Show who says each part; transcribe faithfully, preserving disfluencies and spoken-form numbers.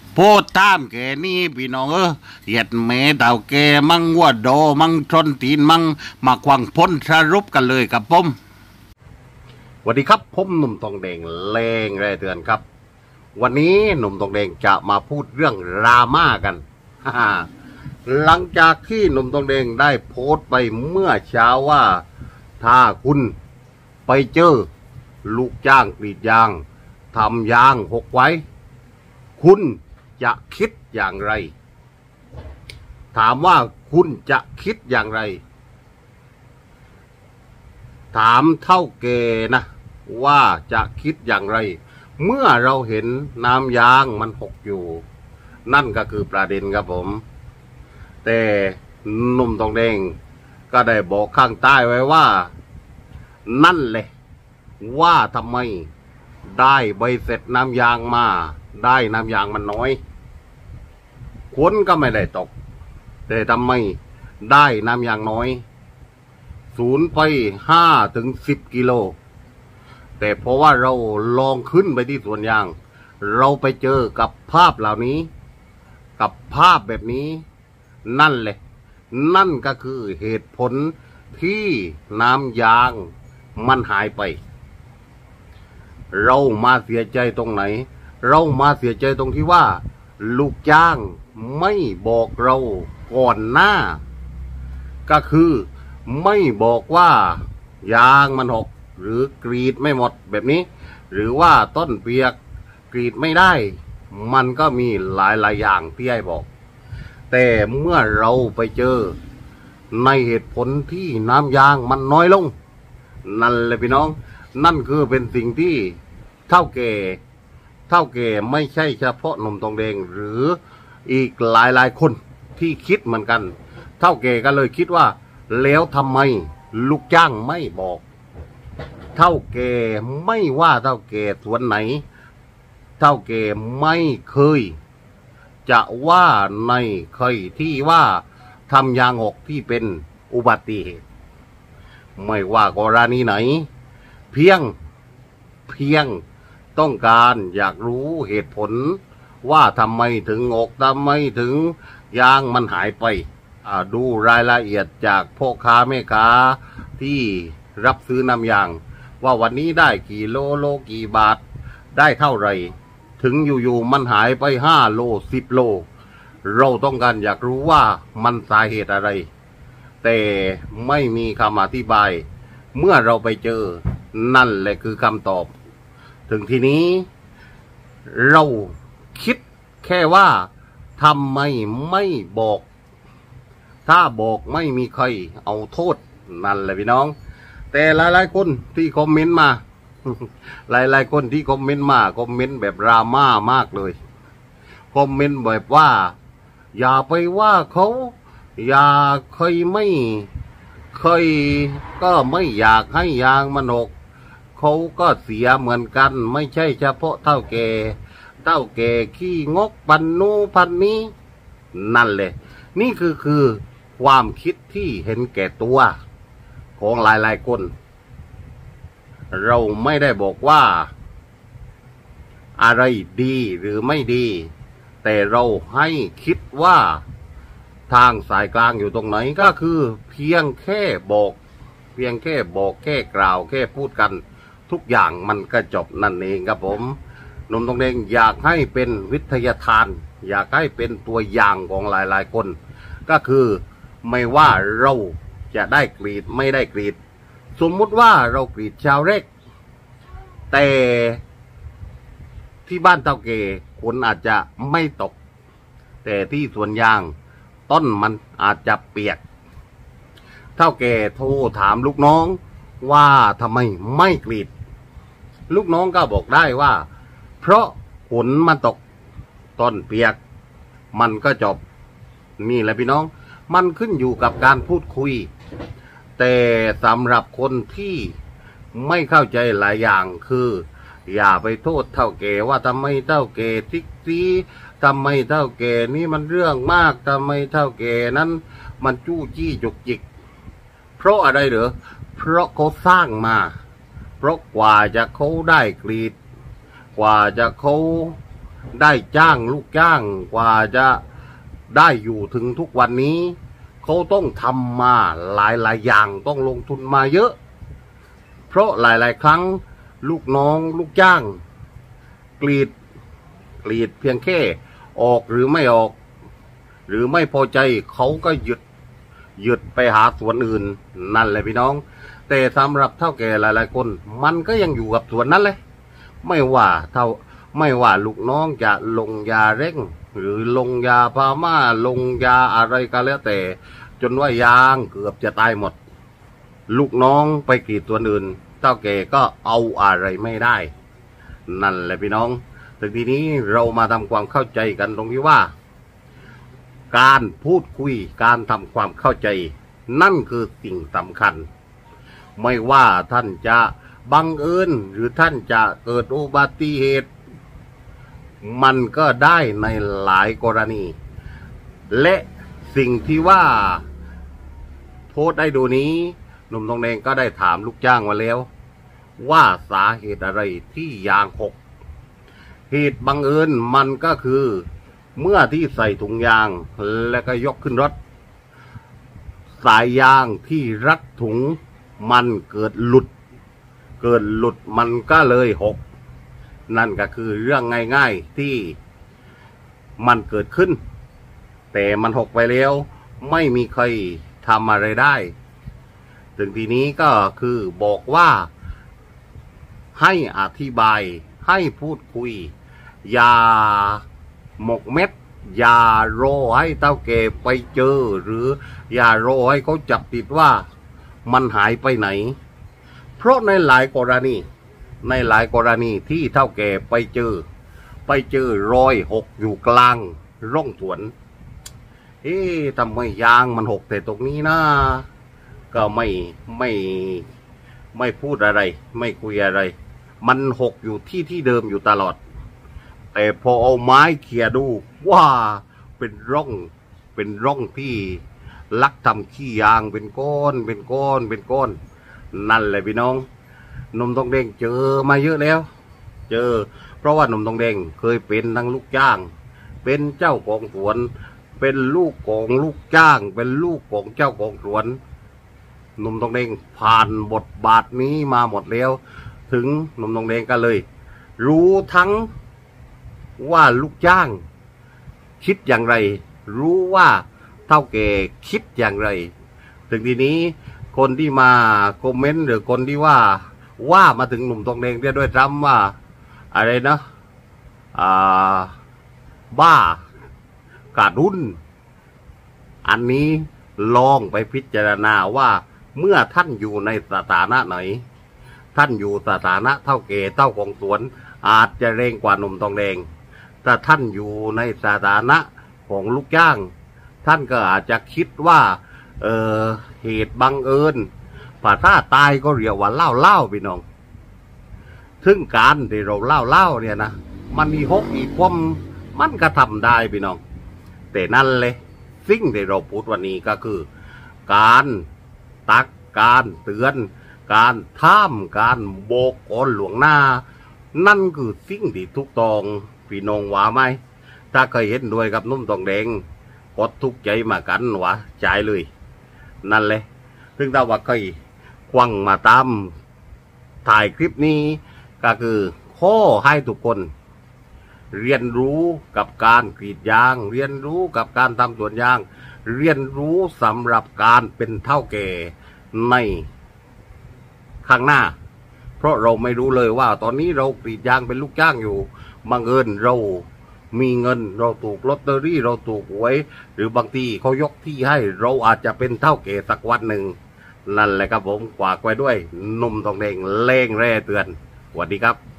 Speaker 1: โพดตามแกนี่พี่น้องเออเหยียดเมเต่าแกมั่งวัวโดมั่งชนตีนมั่งมาควังพ้นสรุปกันเลยครับผมสวัสดีครับผมหนุ่มทองแดงเลงแร่เตือนครับวันนี้หนุ่มทองแดงจะมาพูดเรื่องดราม่ากัน หลังจากที่หนุ่มทองแดงได้โพสต์ไปเมื่อเช้าว่าถ้าคุณไปเจอลูกจ้างกรีดยางทำยางหกไว้คุณจะคิดอย่างไรถามว่าคุณจะคิดอย่างไรถามเท่าแก่นะว่าจะคิดอย่างไรเมื่อเราเห็นน้ำยางมันหกอยู่นั่นก็คือประเด็นครับผมแต่หนุ่มทองแดงก็ได้บอกข้างใต้ไว้ว่านั่นแหละว่าทำไมได้ใบเสร็จน้ำยางมาได้น้ำยางมันน้อยคนก็ไม่ได้ตกแต่ทำไมได้น้ำยางน้อยศูนย์ไปห้าถึงสิบกิโลแต่เพราะว่าเราลองขึ้นไปที่สวนยางเราไปเจอกับภาพเหล่านี้กับภาพแบบนี้นั่นแหละนั่นก็คือเหตุผลที่น้ำยางมันหายไปเรามาเสียใจตรงไหนเรามาเสียใจตรงที่ว่าลูกจ้างไม่บอกเราก่อนหน้าก็คือไม่บอกว่ายางมันหกหรือกรีดไม่หมดแบบนี้หรือว่าต้นเปียกกรีดไม่ได้มันก็มีหลายหลายอย่างที่ให้บอกแต่เมื่อเราไปเจอในเหตุผลที่น้ำยางมันน้อยลงนั่นเลยพี่น้องนั่นคือเป็นสิ่งที่เท่าแก่เท่าแก่ไม่ใช่เฉพาะหนุ่มทองแดงหรืออีกหลายหลายคนที่คิดเหมือนกันเท่าแก่ก็เลยคิดว่าแล้วทำไมลูกจ้างไม่บอกเท่าแก่ไม่ว่าเท่าแก่สวนไหนเท่าแก่ไม่เคยจะว่าในเคยที่ว่าทำยางหกที่เป็นอุบัติเหตุไม่ว่ากรณีไหนเพียงเพียงต้องการอยากรู้เหตุผลว่าทำไมถึงอกทำไมถึงยางมันหายไปดูรายละเอียดจากพ่อค้าแม่ค้าที่รับซื้อน้ำยางว่าวันนี้ได้กี่โลโลกี่บาทได้เท่าไหร่ถึงอยู่ๆมันหายไปห้าโลสิบโลเราต้องการอยากรู้ว่ามันสาเหตุอะไรแต่ไม่มีคำอธิบายเมื่อเราไปเจอนั่นแหละคือคำตอบถึงทีนี้เราคิดแค่ว่าทำไมไม่บอกถ้าบอกไม่มีใครเอาโทษนั่นแหละพี่น้องแต่หลายๆคนที่คอมเมนต์มา หลายๆคนที่คอมเมนต์มาคอมเมนต์แบบดราม่ามากเลยคอมเมนต์แบบว่าอย่าไปว่าเขาอย่าเคยไม่เคยก็ไม่อยากให้ยางมันหกเขาก็เสียเหมือนกันไม่ใช่เฉพาะเท่าแก่เท่าแก่ขี้งกปันนูพันนี้นั่นแหละนี่คือคือความคิดที่เห็นแก่ตัวของหลายๆคนเราไม่ได้บอกว่าอะไรดีหรือไม่ดีแต่เราให้คิดว่าทางสายกลางอยู่ตรงไหนก็คือเพียงแค่บอกเพียงแค่บอกแค่กล่าวแค่พูดกันทุกอย่างมันก็จบนั่นเองครับผมหนุ่มทองแดงอยากให้เป็นวิทยาทานอยากให้เป็นตัวอย่างของหลายๆคนก็คือไม่ว่าเราจะได้กรีดไม่ได้กรีดสมมุติว่าเรากรีดชาวเล็กแต่ที่บ้านเท่าแก่ฝนอาจจะไม่ตกแต่ที่สวนยางต้นมันอาจจะเปียกเท่าแก่โทรถามลูกน้องว่าทำไมไม่กรีดลูกน้องก็บอกได้ว่าเพราะฝนมันตกต้นเปียกมันก็จบนี่แหละพี่น้องมันขึ้นอยู่กับการพูดคุยแต่สำหรับคนที่ไม่เข้าใจหลายอย่างคืออย่าไปโทษเท่าแก่ว่าทำไมเท่าแก่ทิกซีทำไมเท่าแก่นี่มันเรื่องมากทำไมเท่าแก่นั้นมันจู้จี้จุกจิกเพราะอะไรเหรอเพราะเขาสร้างมาเพราะกว่าจะเขาได้กรีดกว่าจะเขาได้จ้างลูกจ้างกว่าจะได้อยู่ถึงทุกวันนี้เขาต้องทำมาหลายๆอย่างต้องลงทุนมาเยอะ เพราะหลายๆครั้งลูกน้องลูกจ้างกรีดกรีดเพียงแค่ออกหรือไม่ออกหรือไม่พอใจเขาก็หยุดหยุดไปหาสวนอื่นนั่นแหละพี่น้องแต่สำหรับเท่าแก่หลายๆคนมันก็ยังอยู่กับสวนนั้นเลยไม่ว่าเท่าไม่ว่าลูกน้องจะลงยาเร่งหรือลงยาพาม่าลงยาอะไรก็แล้วแต่จนว่ายางเกือบจะตายหมดลูกน้องไปกรีดตัวอื่นเท่าแก่ก็เอาอะไรไม่ได้นั่นแหละพี่น้องแต่ทีนี้เรามาทำความเข้าใจกันตรงที่ว่าการพูดคุยการทำความเข้าใจนั่นคือสิ่งสำคัญไม่ว่าท่านจะบังเอิญหรือท่านจะเกิดอุบัติเหตุมันก็ได้ในหลายกรณีและสิ่งที่ว่าโพสต์ได้ดูนี้หนุ่มทองแดงก็ได้ถามลูกจ้างมาแล้วว่าสาเหตุอะไรที่ยางหกเหตุบังเอิญมันก็คือเมื่อที่ใส่ถุงยางแล้วก็ยกขึ้นรถสายยางที่รัดถุงมันเกิดหลุดเกิดหลุดมันก็เลยหกนั่นก็คือเรื่องง่ายๆที่มันเกิดขึ้นแต่มันหกไปแล้วไม่มีใครทำอะไรได้ถึงทีนี้ก็คือบอกว่าให้อธิบายให้พูดคุยอย่าหมกเม็ดอย่ารอให้เต้าแก่ไปเจอหรืออย่ารอให้เขาจับติดว่ามันหายไปไหนเพราะในหลายกรณีในหลายกรณีที่เท่าแก่ไปเจอไปเจอรอยหกอยู่กลางร่องสวนเอ๊ะทำไมยางมันหกแต่ตรงนี้นะก็ไม่ไม่ไม่พูดอะไรไม่คุยอะไรมันหกอยู่ที่ที่เดิมอยู่ตลอดแต่พอเอาไม้เขี่ยดูว่าเป็นร่องเป็นร่องที่ลักทำขี้ยางเป็นก้อนเป็นก้อนเป็นก้อนนั่นแหละพี่น้องหนุ่มทองแดงเจอมาเยอะแล้วเจอเพราะว่าหนุ่มทองแดงเคยเป็นทั้งลูกจ้างเป็นเจ้าของสวนเป็นลูกของลูกจ้างเป็นลูกของเจ้าของสวนหนุ่มทองแดงผ่านบทบาทนี้มาหมดแล้วถึงหนุ่มทองแดงก็เลย รู้ทั้งว่าลูกจ้างคิดอย่างไรรู้ว่าเท่าแก่คิดอย่างไรถึงทีนี้คนที่มาคอมเมนต์หรือคนที่ว่าว่ามาถึงหนุ่มทองแดงได้ด้วยซ้ำว่าอะไรนะอ่าบ้าการุณอันนี้ลองไปพิจารณาว่าเมื่อท่านอยู่ในสถานะไหนท่านอยู่สถานะเท่าแก่เท่าของสวนอาจจะเร่งกว่าหนุ่มทองแดงแต่ท่านอยู่ในสถานะของลูกจ้างท่านก็อาจจะคิดว่าเออเหตุบังเอิญภาษาตายก็เรียกว่าเล่าเล่าพี่น้องถึงการที่เราเล่าเล่าเนี่ยนะมันมีหกอีกความมันก็ทำได้พี่น้องแต่นั่นเลยสิ่งที่เราพูดวันนี้ก็คือการตักการเตือนการท่ามการโบกก่อนหลวงหน้านั่นคือสิ่งที่ถูกต้องพี่น้องว่าไหมถ้าเคยเห็นด้วยกับนุ่มทองแดงกดทุกใจมากันวะใจเลยนั่นเลยถึงถ้าว่าเคยควังมาตามถ่ายคลิปนี้ก็คือข้อให้ทุกคนเรียนรู้กับการกรีดยางเรียนรู้กับการทำสวนยางเรียนรู้สำหรับการเป็นเท่าแก่ในข้างหน้าเพราะเราไม่รู้เลยว่าตอนนี้เรากรีดยางเป็นลูกจ้างอยู่บังเอิญเรามีเงินเราถูกลอตเตอรี่เราถูกหวยหรือบางทีเขายกที่ให้เราอาจจะเป็นเท่าแก่สักวันหนึ่งนั่นแหละครับผมฝากไว้ด้วยหนุ่มทองแดงเล่งแร่เตือนสวัสดีครับ